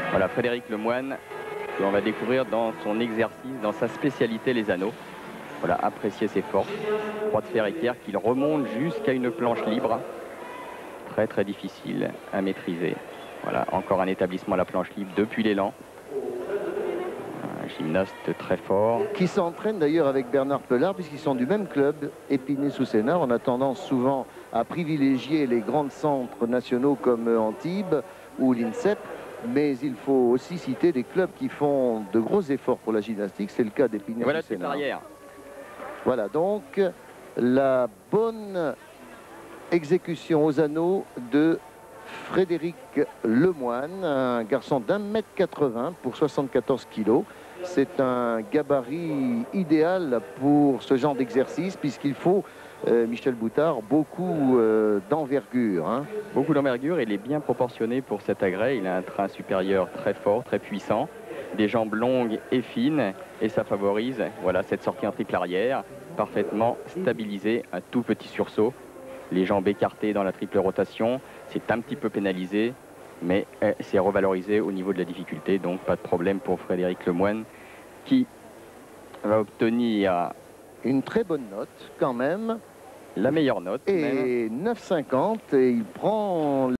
Voilà, Frédéric Lemoine, que l'on va découvrir dans son exercice, dans sa spécialité, les anneaux. Voilà, apprécier ses forces. Croix de fer équerre qu'il remonte jusqu'à une planche libre. Très très difficile à maîtriser. Voilà, encore un établissement à la planche libre depuis l'élan. Un gymnaste très fort. Qui s'entraîne d'ailleurs avec Bernard Pelard, puisqu'ils sont du même club, Épinay-sous-Sénart. On a tendance souvent à privilégier les grands centres nationaux comme Antibes ou l'INSEP. Mais il faut aussi citer des clubs qui font de gros efforts pour la gymnastique. C'est le cas d'Épinay-sous-Sénart. Voilà cette arrière. Voilà donc la bonne exécution aux anneaux de Frédéric Lemoine, un garçon d'1,80 m pour 74 kg. C'est un gabarit idéal pour ce genre d'exercice puisqu'il faut, Michel Boutard, beaucoup d'envergure. Hein. Beaucoup d'envergure, il est bien proportionné pour cet agrès. Il a un train supérieur très fort, très puissant, des jambes longues et fines, et ça favorise voilà, cette sortie en triple arrière, parfaitement stabilisée, un tout petit sursaut. Les jambes écartées dans la triple rotation, c'est un petit peu pénalisé, mais c'est revalorisé au niveau de la difficulté, donc pas de problème pour Frédéric Lemoine, qui va obtenir une très bonne note quand même. La meilleure note. Et 9,50 et il prend